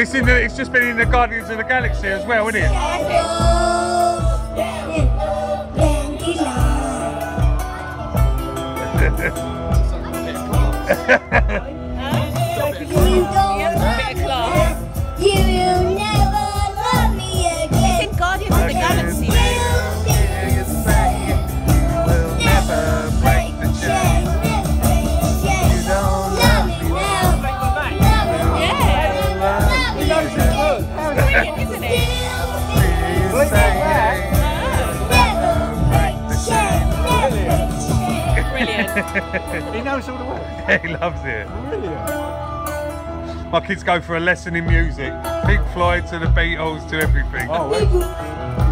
it's just been in the Guardians of the Galaxy as well, isn't it? You will never love me again. It's in Guardians of the Galaxy. We'll never break the chain. You don't love me now. Brilliant, isn't it? Fleetwood Mac. Never break the chain. Brilliant. He knows all the words. Yeah, he loves it. Brilliant. My kids go for a lesson in music. Pink Floyd to the Beatles to everything. Oh,